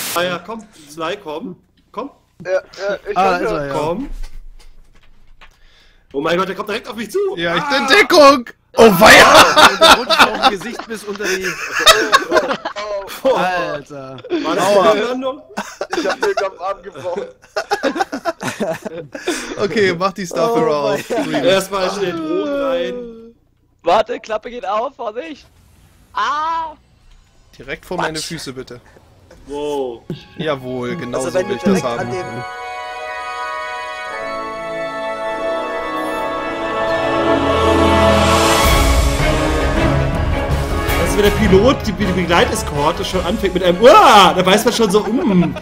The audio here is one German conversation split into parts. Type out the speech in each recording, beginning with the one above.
Ah ja, komm, Sly, komm. Komm. Ja, ich ist er, ja. Komm. Oh mein Gott, der kommt direkt auf mich zu. Ja, ich bin Deckung. Oh weia! Der rutscht auf dem Gesicht bis unter die... Alter. War das eine Landung? Ich hab mir am Arm gebrochen. Okay, mach die Starfarer auf. Erstmal schnell Drogen rein. Warte, Klappe geht auf, Vorsicht! Ah! Direkt vor meine Füße, bitte. Wow. Jawohl, genau Also so wenn will du ich das direkt an haben. dem... Also wenn der Pilot die Begleiteskorte schon anfängt mit einem Uah, da weiß man schon so,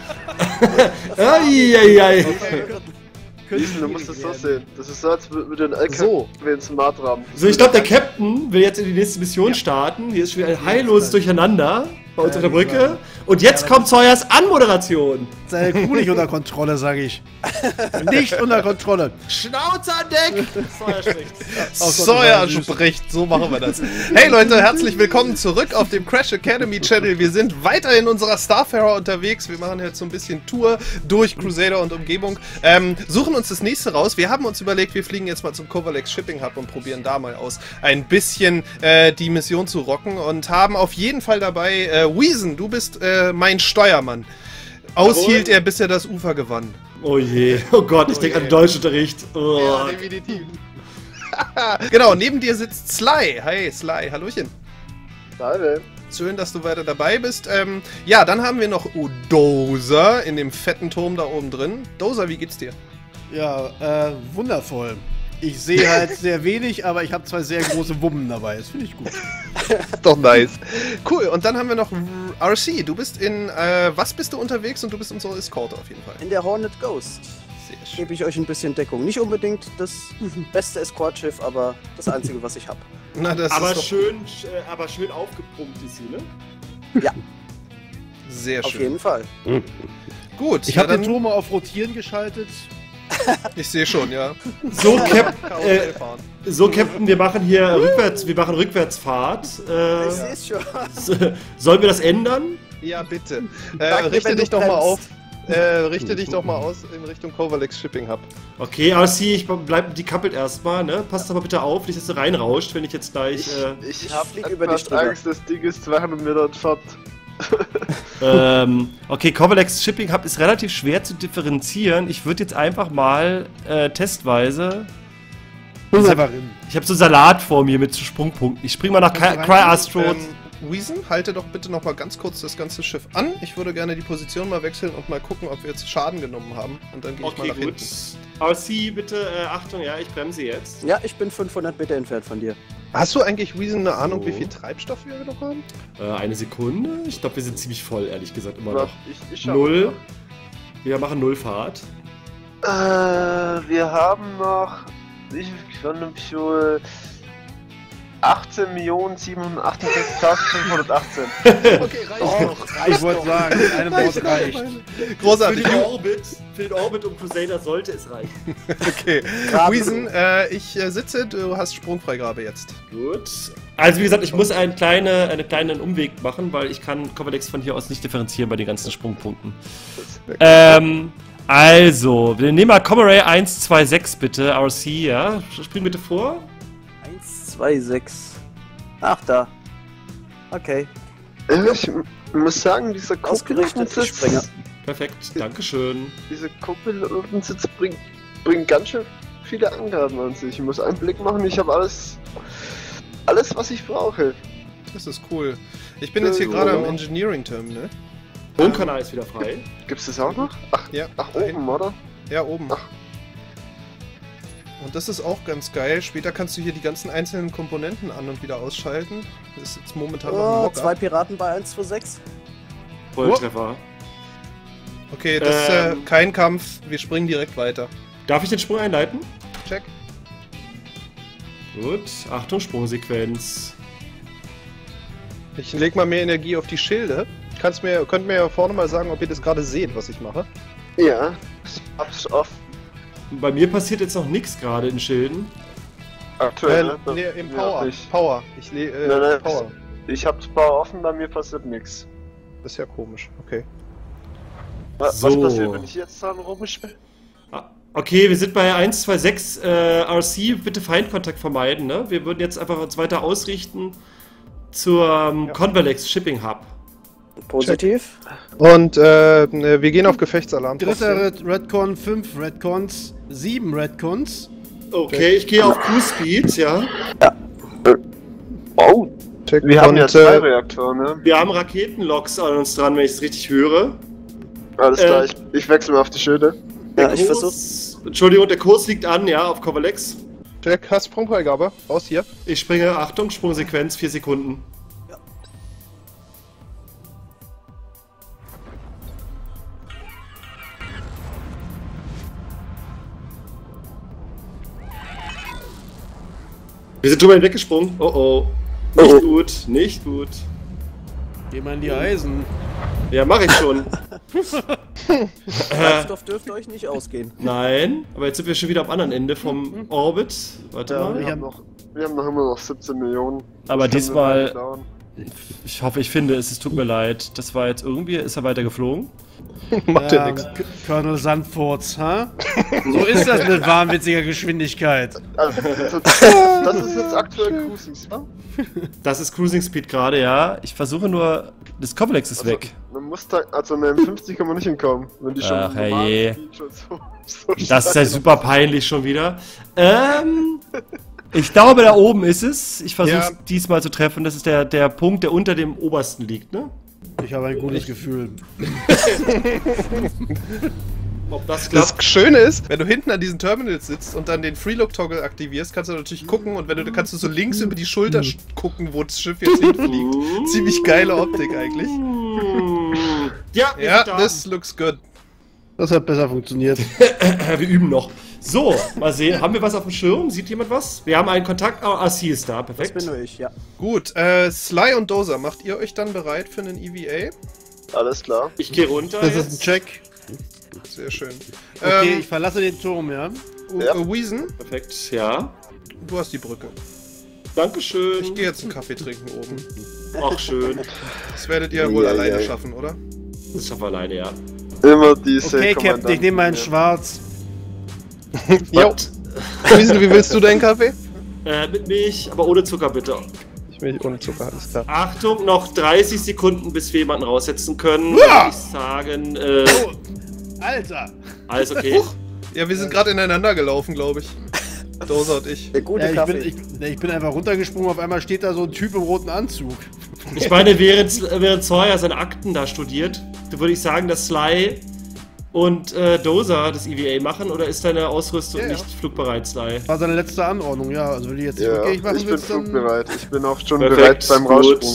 Eieiei. Du musst es so sehen. Das ist so, als würde ein LKW ins Smart Rahmen. So, ich glaube, der Captain will jetzt in die nächste Mission starten. Hier ist schon wieder ein heilloses Durcheinander bei uns auf der Brücke. Und jetzt kommt Sawyers Anmoderation. Seine Crew nicht unter Kontrolle, sage ich. Nicht unter Kontrolle. Schnauze an Deck! Sawyer spricht. Sawyer spricht, so machen wir das. Hey Leute, herzlich willkommen zurück auf dem Crash Academy Channel. Wir sind weiter in unserer Starfarer unterwegs. Wir machen jetzt so ein bisschen Tour durch Crusader und Umgebung. Suchen uns das nächste raus. Wir haben uns überlegt, wir fliegen jetzt mal zum Covalex Shipping Hub und probieren da mal aus, ein bisschen die Mission zu rocken und haben auf jeden Fall dabei Weezen, du bist mein Steuermann. Aushielt er, bis er das Ufer gewann. Oh je, oh Gott, ich denke an den Deutschunterricht. Oh. Ja, definitiv. Genau, neben dir sitzt Sly. Hi Sly, hallöchen. Salve. Schön, dass du weiter dabei bist. Ja, dann haben wir noch Dozer in dem fetten Turm da oben drin. Dozer, wie geht's dir? Ja, wundervoll. Ich sehe halt sehr wenig, aber ich habe zwei sehr große Wummen dabei. Das finde ich gut. Doch nice. Cool, und dann haben wir noch RC. Du bist in, was bist du unterwegs und du bist unsere Eskorte auf jeden Fall. In der Hornet Ghost Sehr schön. gebe ich euch ein bisschen Deckung. Nicht unbedingt das beste Eskortschiff, aber das einzige, was ich habe. Na, das Aber ist doch schön aufgepumpt ist sie, ne? Ja, sehr auf schön. jeden Fall. Gut, Ich ja, habe den dann, Turm mal auf Rotieren geschaltet. ich sehe schon, ja. So, Karussell fahren. Captain, wir machen hier Rückwärtsfahrt. Ich sehe es schon. Sollen wir das ändern? Ja, bitte. Danke, Richte wenn du dich doch mal bremst. auf. Richte dich doch mal aus in Richtung Covalex Shipping Hub. Okay, RC, die kappelt erstmal, ne? Passt aber bitte auf, nicht, dass sie reinrauscht, wenn ich jetzt gleich. Ich hab flieg über dich etwas drüber. Angst, das Ding ist 200 Meter entfernt. Okay, Covalex Shipping Hub ist relativ schwer zu differenzieren. Ich würde jetzt einfach mal testweise. Ich habe so Salat vor mir mit Sprungpunkten. Ich spring mal nach Cry-Astro. Weezen, halte doch bitte noch mal ganz kurz das ganze Schiff an. Ich würde gerne die Position mal wechseln und mal gucken, ob wir jetzt Schaden genommen haben. Und dann gehe ich mal Okay, nach gut. hinten. RC, bitte, Achtung, ja, ich bremse jetzt. Ja, ich bin 500 Meter entfernt von dir. Hast du eigentlich, Weezen, eine Ahnung, So. wie viel Treibstoff wir noch haben? Eine Sekunde. Ich glaube, wir sind ziemlich voll, ehrlich gesagt, immer noch. Ich schau 0. mal. Wir machen 0 Fahrt. Wir haben noch. Wie viel Fuel? 18.768.518. Okay, reicht Oh, ich wollte sagen, mit einem Wort reicht. Großartig. Für den Orbit um Crusader sollte es reichen. Okay. Weezen, ich sitze, du hast Sprungfreigabe jetzt. Gut. Also wie gesagt, ich muss einen kleinen Umweg machen, weil ich kann Covalex von hier aus nicht differenzieren bei den ganzen Sprungpunkten. Also, wir nehmen mal Comaray 126 bitte, RC, ja? Spring bitte vor. 1, 2, 6. Ach, da. Okay. Ich muss sagen, dieser Ausgerichtet, ich springe. Kuppelsitz, Perfekt, dankeschön. diese Kuppelsitz bringt ganz schön viele Angaben an sich. Ich muss einen Blick machen, ich habe alles, was ich brauche. Das ist cool. Ich bin jetzt hier gerade am Engineering Terminal. Wohnkanal ist wieder frei. Gibt's das auch noch? Ach, Ja, ach da hinten. oben, oder? Ja, oben. Ach. Und das ist auch ganz geil. Später kannst du hier die ganzen einzelnen Komponenten an- und wieder ausschalten. Das ist jetzt momentan noch ein Oh, Mock-up. 2 Piraten bei 126. Volltreffer. Okay, das ist kein Kampf. Wir springen direkt weiter. Darf ich den Sprung einleiten? Check. Gut, Achtung, Sprungsequenz. Ich leg mal mehr Energie auf die Schilde. Könnt mir ja vorne mal sagen, ob ihr das gerade seht, was ich mache. Ja, ich hab's offen. Bei mir passiert jetzt noch nichts gerade in Schilden. Aktuell. Nee, im Ja, Power. ich- Power. Nein, Power. Ich hab's Bau offen, bei mir passiert nichts. Das ist ja komisch. Okay. Was So. passiert, wenn ich jetzt da rumspiele? Okay, wir sind bei 126 RC, bitte Feindkontakt vermeiden, ne? Wir würden jetzt einfach uns weiter ausrichten zur Convalex Shipping Hub. Positiv. Und wir gehen auf Gefechtsalarm. Dritter Redcon, 5 Redcons, 7 Redcons. Okay, ich gehe auf Cruise Speed, ja. Oh, Check. wir haben Und, ja 2 Reaktoren, ne? Wir haben Raketenloks an uns dran, wenn ich es richtig höre. Alles klar, ich wechsle mal auf die Schilde. Ja, ich versuche. Entschuldigung, der Kurs liegt an, ja, auf Convalex. Jack, hast Sprungfreigabe? Aus hier. Ich springe, Achtung, Sprungsequenz, 4 Sekunden. Wir sind drüber hinweggesprungen. Oh oh. Nicht gut, nicht gut. Geh mal in die Eisen. Ja, mache ich schon. Treibstoff dürfte euch nicht ausgehen. Nein, aber jetzt sind wir schon wieder am anderen Ende vom Orbit. Warte Ja, mal. Wir haben noch immer noch 17 Millionen. Aber Das kann diesmal- eine Weile dauern. Ich hoffe, ich finde es. Es tut mir leid. Das war jetzt irgendwie. Ist er weiter geflogen? Macht ja nichts. Colonel Sandfurz, ha? So ist das mit wahnwitziger Geschwindigkeit. Also, das ist jetzt aktuell Cruising, wa? Das ist Cruising Speed gerade, ja. Ich versuche nur. Das Convalex ist weg. Man muss da, also mit dem 50 kann man nicht hinkommen, wenn die schon Ach, normal herrje. Speed schon so Das ist ja stark super peinlich schon wieder. Ich glaube, da oben ist es. Ich versuche es Ja. diesmal zu treffen. Das ist der Punkt, der unter dem obersten liegt, ne? Ich habe ein gutes Gefühl. Ob das Das klappt? Schöne ist, wenn du hinten an diesen Terminals sitzt und dann den Freelook-Toggle aktivierst, kannst du natürlich gucken und wenn du kannst du so links über die Schulter gucken, wo das Schiff jetzt hinfliegt. Ziemlich geile Optik eigentlich. Ja, wir Ja, sind da. this looks good. Das hat besser funktioniert. Wir üben noch. So, mal sehen. Haben wir was auf dem Schirm? Sieht jemand was? Wir haben einen Kontakt. Ah, sie ist da. Das Perfekt. bin nur ich, ja. Gut, Sly und Dozer, macht ihr euch dann bereit für einen EVA? Alles klar. Ich gehe runter. Das ist jetzt. ein Check. Sehr schön. Okay, ich verlasse den Turm, ja? Ja. Weason, Perfekt, ja. du hast die Brücke. Dankeschön. Ich gehe jetzt einen Kaffee trinken oben. Ach, schön. Das werdet ihr wohl Ja, alleine ja. schaffen, oder? Das schaffen wir alleine, ja. Immer diese Okay, Captain, ich nehme meinen Kommandanten, Schwarz. Jo. Weason, wie willst du deinen Kaffee? Mit Milch, aber ohne Zucker bitte. Ich will ohne Zucker, alles klar. Achtung, noch 30 Sekunden, bis wir jemanden raussetzen können. Ja! Würde ich sagen, Oh, Alter! alles okay. Ja, wir sind gerade ineinander gelaufen, glaube ich. Dozer und ich. Der gute Ja, Kaffee. ich bin einfach runtergesprungen, auf einmal steht da so ein Typ im roten Anzug. Ich meine, während Sawyer seine Akten da studiert, würde ich sagen, dass Sly und Dozer das EVA machen, oder ist deine Ausrüstung Ja, ja. nicht flugbereit, Sly? War seine letzte Anordnung, ja. Also wenn du jetzt nicht Ja, rückgängig machen ich bin willst, dann... flugbereit. Ich bin auch schon Perfekt, bereit beim gut. Raussprung.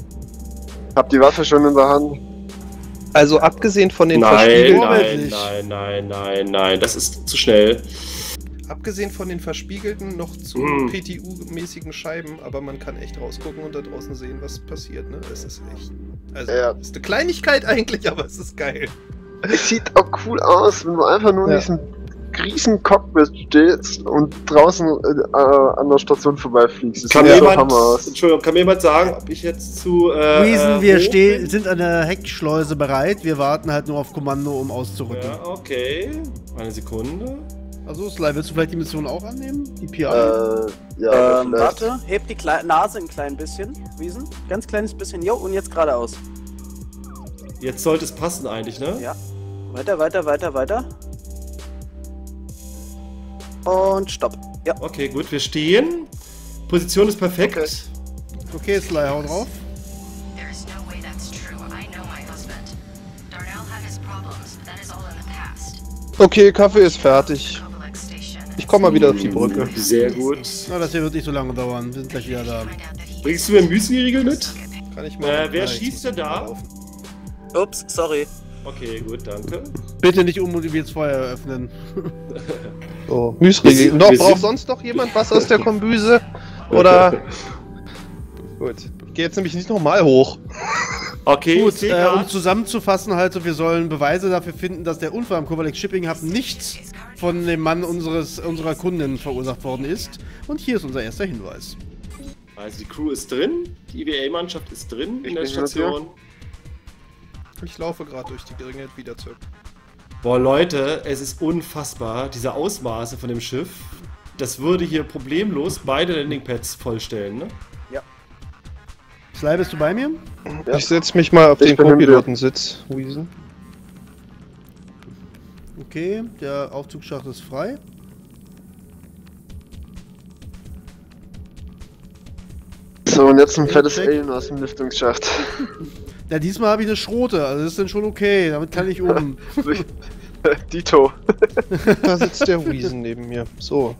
Hab die Waffe schon in der Hand. Also abgesehen von den Nein, verspiegelten, Vorbildlich. nein, das ist zu schnell. abgesehen von den verspiegelten noch zu Mm. PTU-mäßigen Scheiben, aber man kann echt rausgucken und da draußen sehen, was passiert, ne? Es ist echt. Also, Ja. ist eine Kleinigkeit eigentlich, aber es ist geil. Es sieht auch cool aus, wenn du einfach nur in Ja. diesem riesen Cockpit stehst und draußen an der Station vorbeifliegst. Das Kann sieht mir so jemand, Hammer aus. Entschuldigung, kann mir jemand sagen, ob ich jetzt zu Wiesen, wir hoch bin? sind an der Heckschleuse bereit. Wir warten halt nur auf Kommando, um auszurücken. Ja, okay. Eine Sekunde. Also, Sly, willst du vielleicht die Mission auch annehmen? Die PA? Ja, vielleicht. Warte, heb die Nase ein klein bisschen, Wiesen. Ganz kleines bisschen. Jo, und jetzt geradeaus. Jetzt sollte es passen eigentlich, ne? Ja. Weiter. Und stopp. Ja. Okay, gut, wir stehen. Position ist perfekt. Okay. Okay, Sly, hau drauf. There's no way that's true. I know my husband. Darnell had his problems, but that is all in the past. Okay, Kaffee ist fertig. Covalex Station. Ich komme mal wieder auf die Brücke. Sehr gut. Na, das hier wird nicht so lange dauern. Wir sind gleich wieder da. Find out that he Bringst du mir einen Müsli-Riegel mit? Kann ich mal. Wer Ja, ich schießt muss denn da? mal laufen. Ups, sorry. Okay, gut, danke. Bitte nicht unmotiviert das Feuer eröffnen. So, Müsli. Wir Noch, sind- braucht sonst noch jemand was aus der Kombüse? Oder? Gut. Ich gehe jetzt nämlich nicht nochmal hoch. Okay, Gut, ich seh grad- um zusammenzufassen, halt so, wir sollen Beweise dafür finden, dass der Unfall am Covalex Shipping Hub nichts von dem Mann unserer Kundin verursacht worden ist. Und hier ist unser erster Hinweis. Also die Crew ist drin, die EVA-Mannschaft ist drin in der bin mit Station. Ich laufe gerade durch die Geringe wieder zurück. Boah, Leute, es ist unfassbar, diese Ausmaße von dem Schiff. Das würde hier problemlos beide Landingpads vollstellen, ne? Ja. Sly, bist du bei mir? Ja. Ich setze mich mal auf Ich den bin im Co-Pilotensitz, Wiesen. Okay, der Aufzugsschacht ist frei. So, und jetzt ein fettes Alien aus dem Lüftungsschacht. Ja, diesmal habe ich eine Schrote, also das ist dann schon okay, damit kann ich um. Dito. Da sitzt der Wiesen neben mir. So.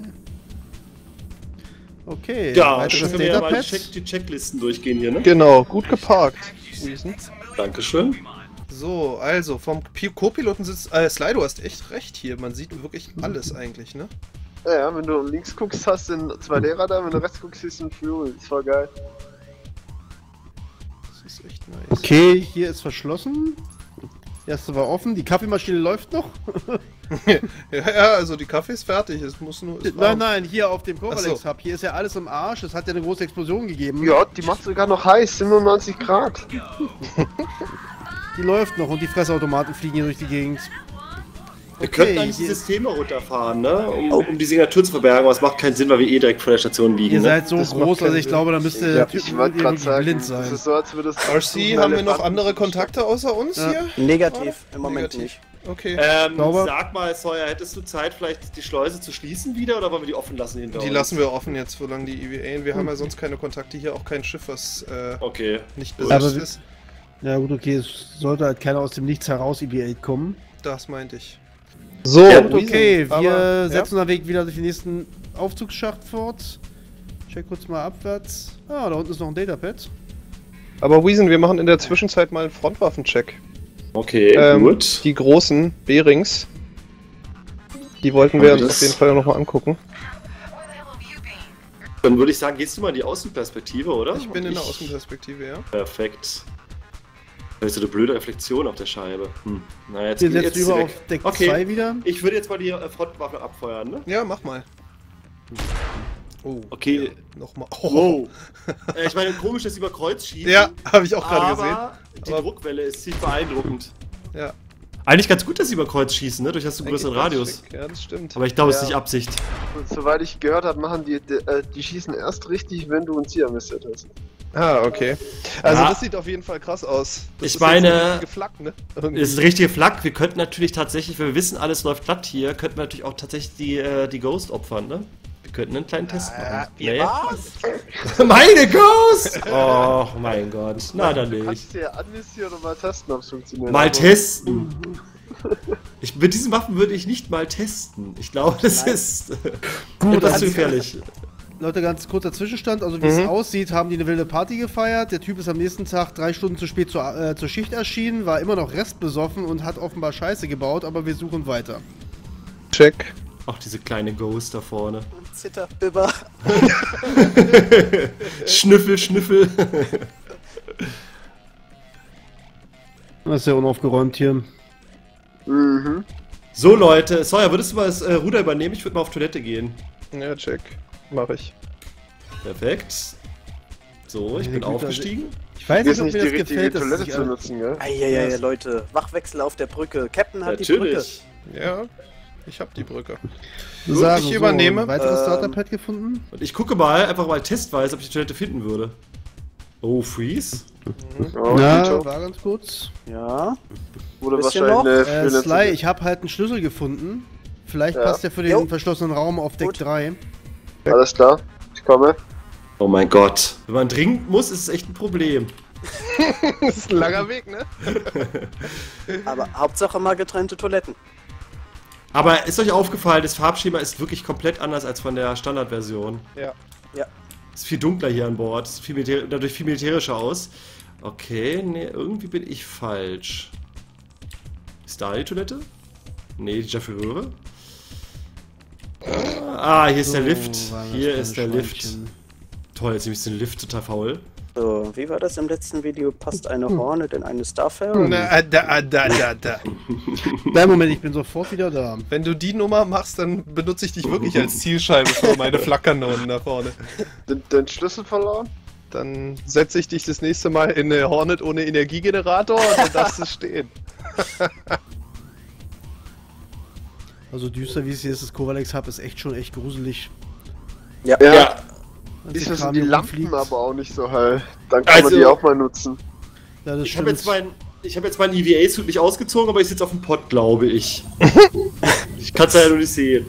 Okay, Ja, weiteres schön, wenn wir ja mal Datapad. die Checklisten durchgehen hier, ne? Genau, gut geparkt, Wiesen. Dankeschön. So, also vom Co-Pilotensitz. Sly, du hast echt recht hier. Man sieht wirklich alles eigentlich, ne? Ja, wenn du links guckst, hast du einen 2D-Radar, wenn du rechts guckst, siehst du einen Fuel. Das war geil. Das ist echt nice. Okay, hier ist verschlossen. Die erste war offen, die Kaffeemaschine läuft noch. Ja, also die Kaffee ist fertig. Es muss nur. ist warm. Nein, hier auf dem Covalex Ach Hub, hier ist ja alles im Arsch, es hat ja eine große Explosion gegeben. Ja, die macht sogar noch heiß, 97 Grad. Die läuft noch und die Fressautomaten fliegen hier durch die Gegend. Wir könnten eigentlich die hier- Systeme runterfahren, ne? Um die Signatur zu verbergen, aber es macht keinen Sinn, weil wir eh direkt vor der Station liegen. Ihr Ne? seid so Das macht groß, keinen also ich Sinn. glaube, da müsste Ja, der Typ ich wollte gerade irgendwie sagen, blind das sein. ist so, als würde es... RC, haben wir noch andere Kontakte außer uns Ja. hier? Negativ, im Moment Negativ. nicht. Okay. Sauber. Sag mal, Sawyer, hättest du Zeit, vielleicht die Schleuse zu schließen wieder oder wollen wir die offen lassen hinter Die uns? lassen wir offen jetzt, solange die EVA. Wir haben ja sonst keine Kontakte hier, auch kein Schiff, was Okay. nicht Aber besetzt wir- ist. Ja gut, okay, es sollte halt keiner aus dem Nichts heraus EB8 kommen. Das meinte ich. So, Ja, gut, okay, wir aber, setzen unseren Weg wieder durch den nächsten Aufzugsschacht fort. Check kurz mal abwärts. Ah, da unten ist noch ein Datapad. Aber Wiesen, wir machen in der Zwischenzeit mal einen Frontwaffencheck. Okay, gut. Die großen Bearings, die wollten wir uns Das- auf jeden Fall nochmal angucken. Dann würde ich sagen, gehst du mal in die Außenperspektive, oder? Ich bin in der Und Außenperspektive, ja. Perfekt. Da ist so eine blöde Reflexion auf der Scheibe. Na, jetzt Wir jetzt setzen ist sie über weg. auf Deck Okay. 2 wieder. Ich würde jetzt mal die Frontwaffe abfeuern, ne? Ja, mach mal. Oh, Okay. nochmal. Wow. Ich meine, komisch, dass sie über Kreuz schießen. Ja, habe ich auch gerade aber gesehen. die Aber- Druckwelle ist ziemlich beeindruckend. Ja. Eigentlich ganz gut, dass sie über Kreuz schießen, ne? Durch hast du einen größeren Eigentlich Radius. schick. Ja, das stimmt. Aber ich glaube, es ist Ja. nicht Absicht. Und soweit ich gehört habe, machen die schießen erst richtig, wenn du einen Zielmisset hast. Ah, okay. Also Ja. das sieht auf jeden Fall krass aus. Das Ich ist meine- jetzt eine richtige Flak, ne? Irgendwie. Es ist ein richtiger Flak. Wir könnten natürlich tatsächlich, wenn wir wissen, alles läuft glatt hier, könnten wir natürlich auch tatsächlich die Ghost opfern, ne? Wir könnten einen kleinen Test machen. Nee. Meine Ghost! Oh mein Gott. Na dann Du nicht. kannst dir ja anvisieren und mal testen, ob es funktioniert. Mal Aber- testen. Mit diesen Waffen würde ich nicht mal testen. Ich glaube, das ist etwas zu gefährlich. Leute, ganz kurzer Zwischenstand. Also wie es aussieht, haben die eine wilde Party gefeiert. Der Typ ist am nächsten Tag 3 Stunden zu spät zur Schicht erschienen, war immer noch restbesoffen und hat offenbar Scheiße gebaut, aber wir suchen weiter. Check. Auch diese kleine Ghost da vorne. Zitter, Bibber. Schnüffel, Schnüffel. Das ist ja unaufgeräumt hier. Mhm. So Leute, Sawyer, würdest du mal das Ruder übernehmen? Ich würde mal auf Toilette gehen. Ja, check. Mach ich. Perfekt. So, ich bin Meine Güte, aufgestiegen. Ich weiß Hier ist nicht, ob nicht mir die das richtige gefällt, dass Toilette sich zu nutzen, gell? Eieiei, Leute. Wachwechsel auf der Brücke. Captain hat die Brücke. Natürlich. Ja, ich hab die Brücke. sagen. ich übernehme. Ein weiteres Ähm, Datapad gefunden. Und ich gucke mal, einfach mal testweise, ob ich die Toilette finden würde. Oh, Freeze. Oh, Ja, Dito. war ganz kurz. Ja. Wurde bisschen wahrscheinlich noch. eine Sly, ich habe halt einen Schlüssel gefunden. Vielleicht Ja. passt der für den Jo. verschlossenen Raum auf Deck Gut. 3. Alles klar, ich komme. Oh mein Gott. Wenn man trinken muss, ist es echt ein Problem. Das ist ein langer Weg, ne? Aber Hauptsache mal getrennte Toiletten. Aber ist euch aufgefallen, das Farbschema ist wirklich komplett anders als von der Standardversion. Ja. Ja. Ist viel dunkler hier an Bord, ist viel dadurch viel militärischer aus. Okay, nee, irgendwie bin ich falsch. Ist da die Toilette? Nee, die Jafferöre. Hier ist der Lift. war das Hier ist der kleine Lift. Schweinchen. Toll, jetzt ist den Lift total faul. So, wie war das im letzten Video? Passt eine Hornet in eine Starfarer? Na, da. Nein, Moment, ich bin sofort wieder da. Wenn du die Nummer machst, dann benutze ich dich wirklich als Zielscheibe für meine Flakkanonen da vorne. Den Schlüssel verloren? Dann setze ich dich das nächste Mal in eine Hornet ohne Energiegenerator und dann darfst du stehen. Also düster wie es hier ist, das Kovalex Hub ist echt gruselig. Ja. Als Diesmal Kram sind die hier Lampen rumfliegt. aber auch nicht so hell. Dann kann man die auch mal nutzen. Ja, das Ich habe stimmt. jetzt meinen EVA-Suit nicht ausgezogen, aber ich sitze auf dem Pott, glaube ich. Ich kann es ja nur nicht sehen.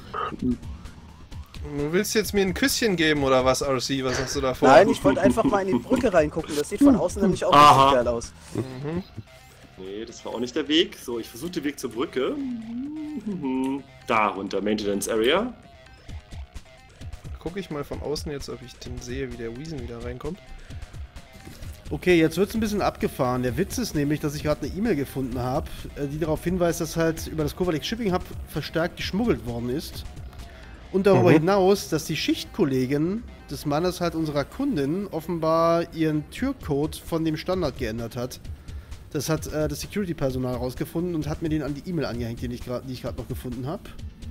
Du willst jetzt mir ein Küsschen geben oder was, RC? Was hast du da vor? Nein, ich wollte einfach mal in die Brücke reingucken. Das sieht von außen nämlich auch Aha. richtig geil aus. Nee, das war auch nicht der Weg. So, ich versuche den Weg zur Brücke. Da runter, Maintenance Area. Gucke ich mal von außen jetzt, ob ich den sehe, wie der Weason wieder reinkommt. Okay, jetzt wird es ein bisschen abgefahren. Der Witz ist nämlich, dass ich gerade eine E-Mail gefunden habe, die darauf hinweist, dass halt über das Kovalex Shipping Hub verstärkt geschmuggelt worden ist. Und darüber hinaus, dass die Schichtkollegin des Mannes halt unserer Kundin offenbar ihren Türcode von dem Standard geändert hat. Das hat das Security-Personal rausgefunden und hat mir den an die E-Mail angehängt, die ich gerade noch gefunden habe.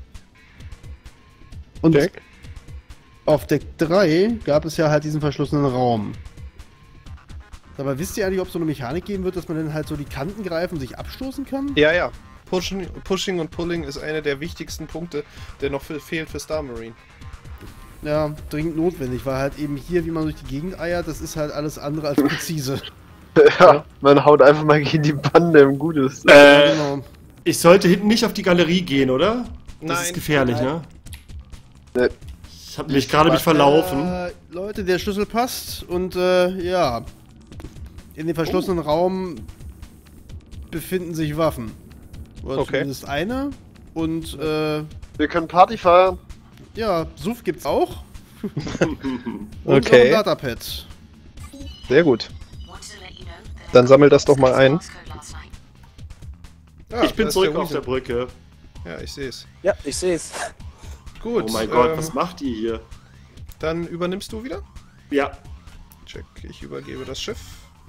Und Deck? auf Deck 3 gab es ja halt diesen verschlossenen Raum. Aber wisst ihr eigentlich, ob es so eine Mechanik geben wird, dass man dann halt so die Kanten greifen und sich abstoßen kann? Ja, ja. Pushing und Pulling ist einer der wichtigsten Punkte, der noch fehlt für Star Marine. Ja, dringend notwendig, weil halt eben hier, wie man durch die Gegend eiert, das ist halt alles andere als präzise. Ja, man haut einfach mal gegen die Bande im Gutes. Genau. Ich sollte hinten nicht auf die Galerie gehen, oder? Das Nein. ist gefährlich, Nein. Nee. Ich habe mich gerade verlaufen. Leute, der Schlüssel passt und ja. In dem verschlossenen Raum befinden sich Waffen. Oder Okay. zumindest eine. Und Wir können Party feiern. ja, Suff gibt's auch. Und Okay. auch ein Datapad. Sehr gut. Want to let you know that Dann sammel das doch mal ein. Source code last night. Ja, Ich bin da ist zurück der auf der Weason. Brücke. Ja, ich sehe es. Ja, ich sehe es. Gut. Oh mein Gott, was macht ihr hier? Dann übernimmst du wieder? Ja. Check, ich übergebe das Schiff.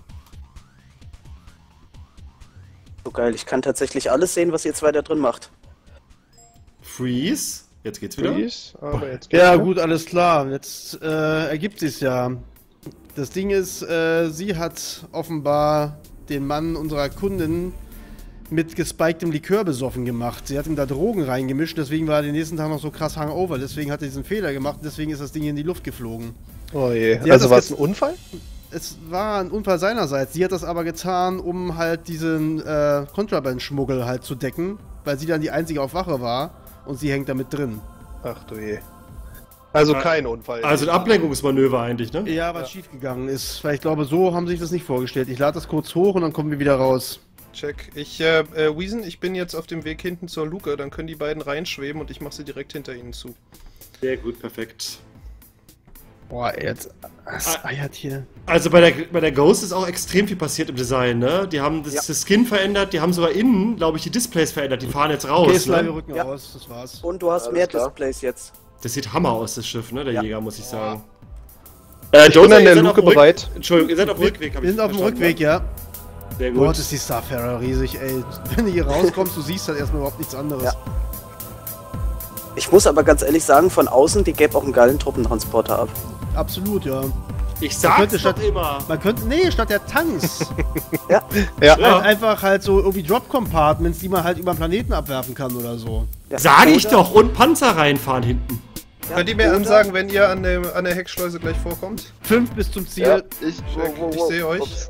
So geil, ich kann tatsächlich alles sehen, was ihr zwei da drin macht. Freeze. Jetzt geht's wieder. Please, aber jetzt Ja, geht's gut, alles klar. Jetzt ergibt sich's ja. Das Ding ist, sie hat offenbar den Mann unserer Kundin mit gespiktem Likör besoffen gemacht. Sie hat ihm da Drogen reingemischt, deswegen war er den nächsten Tag noch so krass hangover. Deswegen hat er diesen Fehler gemacht und deswegen ist das Ding in die Luft geflogen. Oh je. Sie hat Also das war es jetzt- ein Unfall? Es war ein Unfall seinerseits. Sie hat das aber getan, um halt diesen Kontraband-Schmuggel halt zu decken, weil sie dann die einzige auf Wache war und sie hängt damit drin. Ach du je. Also kein Unfall. Also ein Ablenkungsmanöver eigentlich, ne? Ja, was schiefgegangen ist. Weil ich glaube, so haben sie sich das nicht vorgestellt. Ich lade das kurz hoch und dann kommen wir wieder raus. Check. Weason, ich bin jetzt auf dem Weg hinten zur Luke, dann können die beiden reinschweben und ich mache sie direkt hinter ihnen zu. Sehr gut, perfekt. Boah, ey, jetzt. Das eiert hier. Also bei der Ghost ist auch extrem viel passiert im Design, ne? Die haben das Skin verändert, die haben sogar innen, glaube ich, die Displays verändert. Die fahren jetzt raus, Okay, Slime, wir ne? rücken Ja. raus. Das war's. Und du hast Alles mehr klar. Displays jetzt. Das sieht Hammer aus, das Schiff, ne? Der Ja. Jäger, muss ich sagen. Ich bin an der ihr seid Luke auf dem bereit. Entschuldigung, ihr seid auf dem Rückweg, hab Wir ich sind auf dem verstanden, Rückweg, ja. ne? Sehr gut. Gott, ist die Starfarer riesig, ey. Wenn du hier rauskommst, du siehst halt erstmal überhaupt nichts anderes. Ja. Ich muss aber ganz ehrlich sagen, von außen, die gäbe auch einen geilen Truppentransporter ab. Absolut, ja. Ich könnte sag's doch statt- immer. Man könnte, nee, statt der Tanks, Ja. Ja. halt einfach halt so irgendwie Drop-Compartments, die man halt über den Planeten abwerfen kann oder so. Ja. Sag ich Oder- doch, und Panzer reinfahren hinten. Ja, Könnt ihr mir oder- ansagen, wenn ihr an der Heckschleuse gleich vorkommt? 5 bis zum Ziel. Ja, Ich sehe euch. Ups.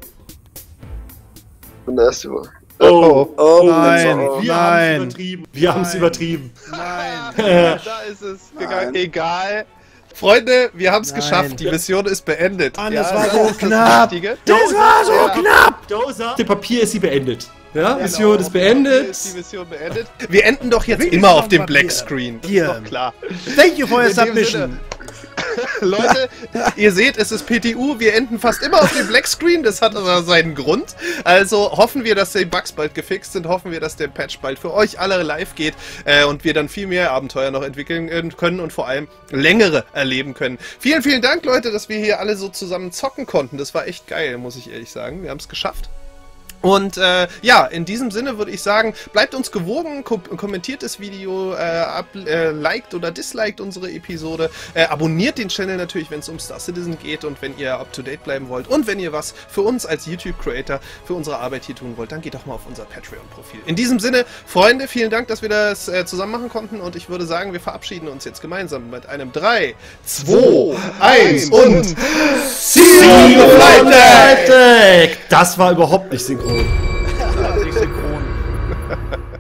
Und der erste war. Oh, Oh, Nein. sorry. wir Nein. haben's übertrieben. Wir haben's Nein. übertrieben. Nein. Da ist es gegangen. Egal. Freunde, wir haben es Nein. geschafft. Die Mission ist beendet. Mann, das war so ist das knapp. Wichtige. Das war so Ja. knapp! Dozer. Auf dem Papier ist sie beendet. Ja, Mission ist Hier beendet. ist die Mission beendet. Wir enden doch jetzt Wenigstens immer auf noch dem mal Blackscreen. Das Hier. ist doch klar. Thank you for your In dem submission. Leute, ihr seht, es ist PTU, wir enden fast immer auf dem Blackscreen, das hat aber seinen Grund. Also hoffen wir, dass die Bugs bald gefixt sind, hoffen wir, dass der Patch bald für euch alle live geht und wir dann viel mehr Abenteuer noch entwickeln können und vor allem längere erleben können. Vielen, vielen Dank, Leute, dass wir hier alle so zusammen zocken konnten. Das war echt geil, muss ich ehrlich sagen. Wir haben es geschafft. Und ja, in diesem Sinne würde ich sagen, bleibt uns gewogen, kommentiert das Video, liked oder disliked unsere Episode, abonniert den Channel natürlich, wenn es um Star Citizen geht und wenn ihr up-to-date bleiben wollt. Und wenn ihr was für uns als YouTube-Creator, für unsere Arbeit hier tun wollt, dann geht doch mal auf unser Patreon-Profil. In diesem Sinne, Freunde, vielen Dank, dass wir das zusammen machen konnten und ich würde sagen, wir verabschieden uns jetzt gemeinsam mit einem 3, 2, 1 und See you Flight Deck! Das war überhaupt nicht synchron. Ja, nicht synchron.